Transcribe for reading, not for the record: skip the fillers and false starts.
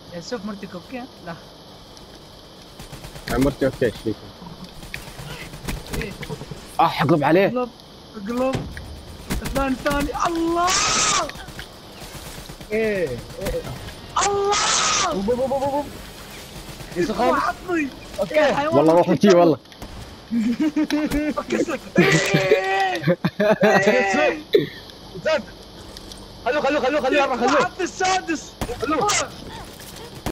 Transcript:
شوف مرتك اوكي؟ لا مرتي اوكي ايش فيك؟ ايه اقلب عليه. اقلب اقلب. الثاني الله. ايه الله يسخن. حطني. اوكي والله ما فهمتيه والله. كسر. زاد. خلوه يلا خلوه. حط السادس.